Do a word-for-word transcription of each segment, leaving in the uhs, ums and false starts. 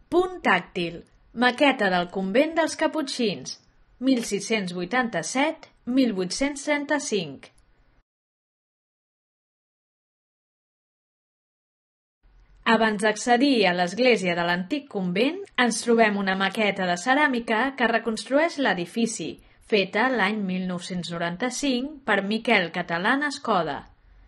Punt tàctil. Maqueta del convent dels Caputxins, mil sis-cents vuitanta-set a mil vuit-cents trenta-cinc. Abans d'accedir a l'església de l'antic convent, ens trobem una maqueta de ceràmica que reconstrueix l'edifici, feta l'any mil nou-cents noranta-cinc per Miquel Catalán Escoda.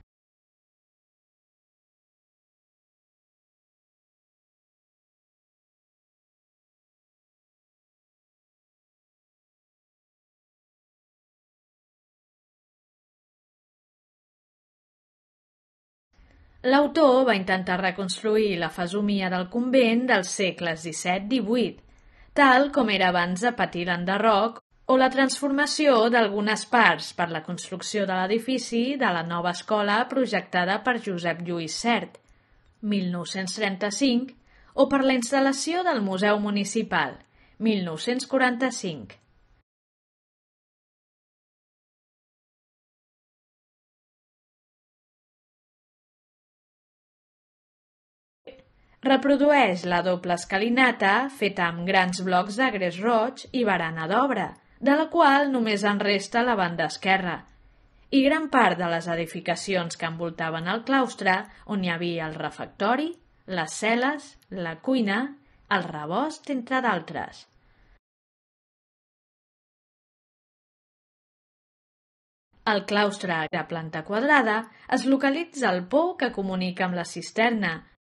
L'autor va intentar reconstruir la fesomia del convent dels segles disset divuit, tal com era abans de patir l'enderroc o la transformació d'algunes parts per la construcció de l'edifici de la nova escola projectada per Josep Lluís Sert, mil nou-cents trenta-cinc, o per la instal·lació del Museu Municipal, mil nou-cents quaranta-cinc. Reprodueix la doble escalinata feta amb grans blocs de gres roig i barana d'obra, de la qual només en resta la banda esquerra, i gran part de les edificacions que envoltaven el claustre, on hi havia el refectori, les cel·les, la cuina, el rebost, entre d'altres. Al claustre de planta quadrada es localitza el pou que comunica amb la cisterna.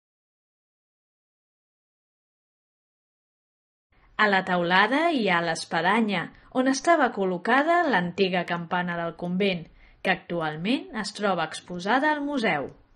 A la teulada hi ha l'espadanya, on estava col·locada l'antiga campana del convent, que actualment es troba exposada al museu.